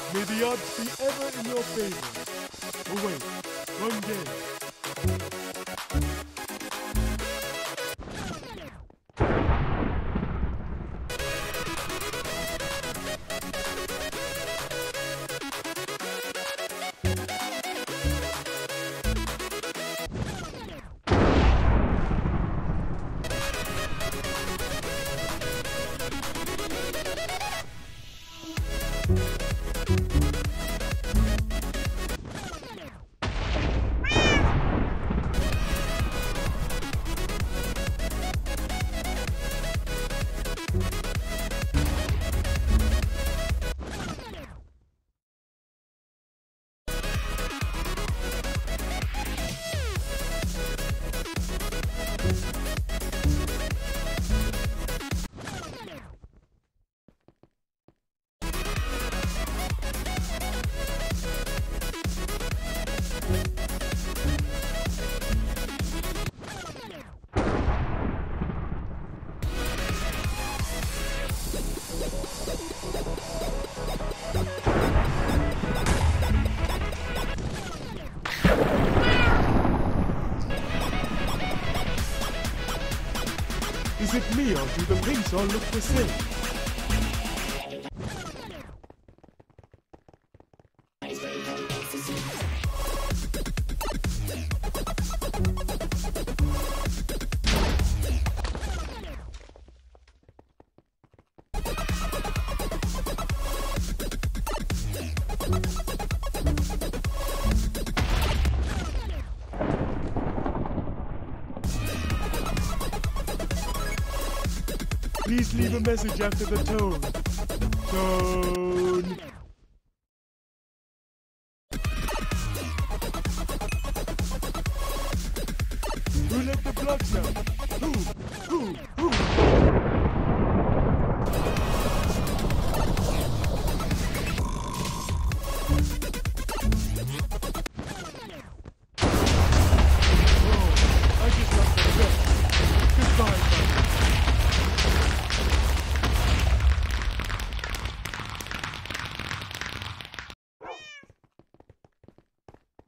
May the odds be ever in your favor. Oh wait, wrong game. Is it me or do the pinks all look the same? Please leave a message after the tone. Tone. Who let the blocks out? Who?